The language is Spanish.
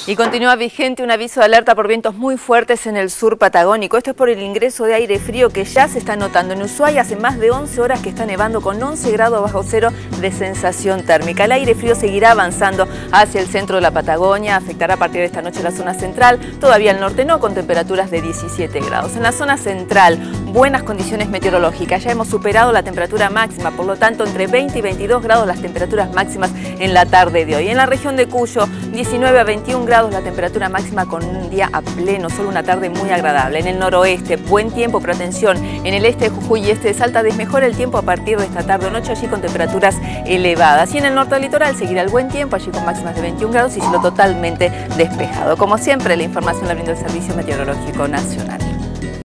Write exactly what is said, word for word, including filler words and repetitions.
Y continúa vigente un aviso de alerta por vientos muy fuertes en el sur patagónico. Esto es por el ingreso de aire frío que ya se está notando. En Ushuaia hace más de once horas que está nevando con once grados bajo cero de sensación térmica. El aire frío seguirá avanzando hacia el centro de la Patagonia. Afectará a partir de esta noche la zona central. Todavía el norte no, con temperaturas de diecisiete grados. En la zona central, buenas condiciones meteorológicas. Ya hemos superado la temperatura máxima, por lo tanto entre veinte y veintidós grados las temperaturas máximas en la tarde de hoy. En la región de Cuyo, diecinueve a veintiún grados la temperatura máxima con un día a pleno, solo una tarde muy agradable. En el noroeste, buen tiempo, pero atención, en el este de Jujuy y este de Salta desmejora el tiempo a partir de esta tarde o noche, allí con temperaturas elevadas. Y en el norte del litoral seguirá el buen tiempo, allí con máximas de veintiún grados y cielo totalmente despejado. Como siempre, la información la brinda el Servicio Meteorológico Nacional.